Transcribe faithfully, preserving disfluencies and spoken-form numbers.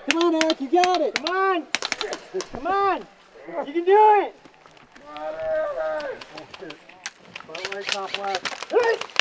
Come on, Eric, you got it. Come on. Come on. You can do it. Front leg, top left. Hey.